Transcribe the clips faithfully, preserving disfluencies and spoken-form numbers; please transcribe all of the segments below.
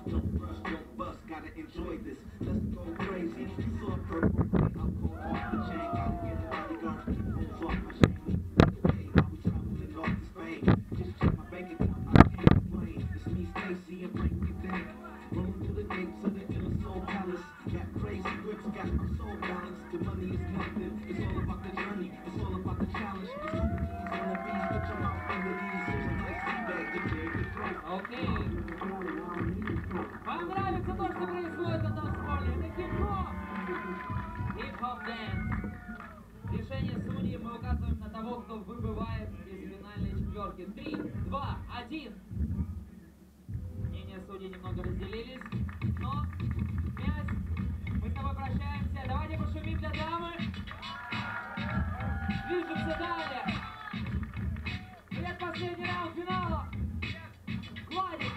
Don't rush, don't bust, gotta enjoy this. Let's go crazy. So purple, I'm going off the chain. Gotta get a bodyguard, pulls off my chain. Hey, I was traveling off to Spain. Just check my bank account, I can't complain. It's me, Stacy, and Frankie Dank. Rolling through the gates of the inner soul palace. Got crazy grips, got my soul balanced. The money is nothing, it's all about the journey. It's all about the challenge. It's all these wannabes, put your mouth into these. Here's a nice feedback, get clear your throat. Окей. Вам нравится то, что происходит на танцполе? Это хип-хоп! Хип-хоп дэнс. Решение судей мы указываем на того, кто выбывает из финальной четверки. Три, два, один. Мнения судей немного разделились, но князь, мы с тобой прощаемся. Давайте пошумим для дамы. Движемся далее. Предпоследний раунд финала. Владик.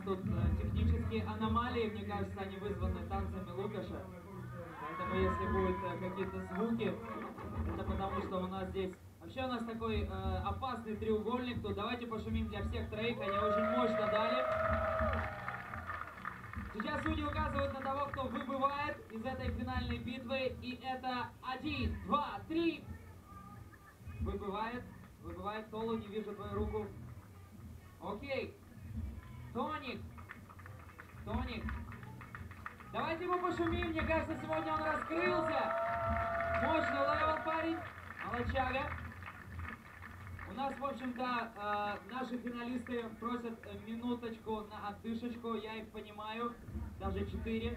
тут э, технические аномалии, мне кажется, они вызваны танцами Лукаша. Поэтому если будут э, какие-то звуки, это потому что у нас здесь... Вообще у нас такой э, опасный треугольник тут. Давайте пошумим для всех троих, они очень мощно дали. Сейчас судьи указывают на того, кто выбывает из этой финальной битвы. И это один, два, три. Выбывает. Выбывает. Толу, не вижу твою руку. Окей. Тоник. Тоник. Давайте ему пошумим. Мне кажется, сегодня он раскрылся. Мощный левел парень. Молодчага. У нас, в общем-то, э, наши финалисты просят минуточку на отдышечку. Я их понимаю. Даже четыре.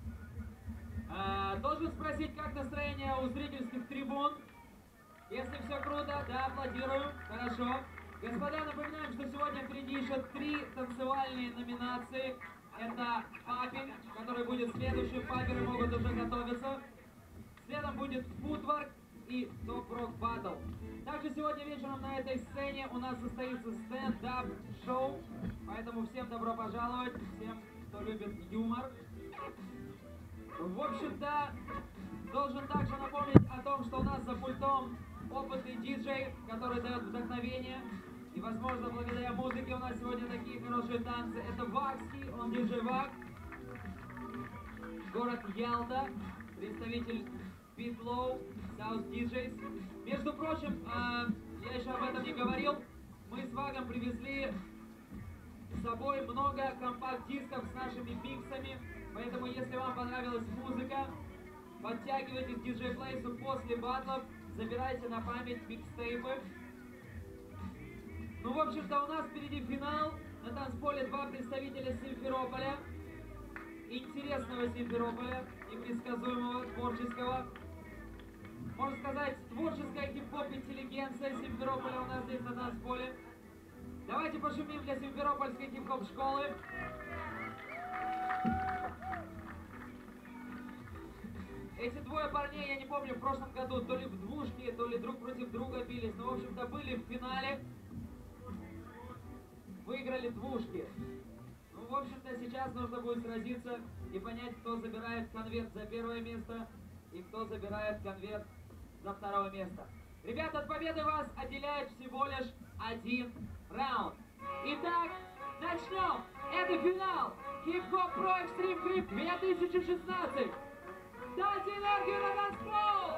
Э, должен спросить, как настроение у зрительских трибун. Если все круто, да, аплодирую. Хорошо. Господа, напоминаем, что сегодня впереди еще три танцевальные номинации. Это папинг, который будет следующим. Паперы могут уже готовиться. Следом будет футворк и топ-рок баттл. Также сегодня вечером на этой сцене у нас состоится стендап-шоу. Поэтому всем добро пожаловать. Всем, кто любит юмор. В общем-то, должен также напомнить о том, что у нас за пультом опытный диджей, который дает вдохновение. И, возможно, благодаря музыке у нас сегодня такие хорошие танцы. Это Вакский, он диджей Вак. Город Ялта, представитель Beatlow, South ди джейс. Между прочим, э, я еще об этом не говорил, мы с Вагом привезли с собой много компакт-дисков с нашими миксами. Поэтому, если вам понравилась музыка, подтягивайтесь к диджей-плейсу после батлов, забирайте на память микстейпы. Ну, в общем-то, у нас впереди финал. На танцполе два представителя Симферополя. Интересного Симферополя, непредсказуемого, творческого. Можно сказать, творческая хип-хоп интеллигенция Симферополя у нас здесь на танцполе. Давайте пошумим для Симферопольской хип-хоп школы. Эти двое парней, я не помню, в прошлом году то ли в двушке, то ли друг против друга бились, но, в общем-то, были в финале. Выиграли двушки. Ну, в общем-то, сейчас нужно будет сразиться и понять, кто забирает конверт за первое место и кто забирает конверт за второе место. Ребята, от победы вас отделяет всего лишь один раунд. Итак, начнем. Это финал Hip-Hop Pro Extreme Grip две тысячи шестнадцать. Дайте энергию на танцпол!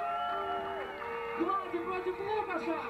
Влади против Лукаша!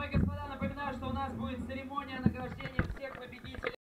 Дамы и господа, напоминаю, что у нас будет церемония награждения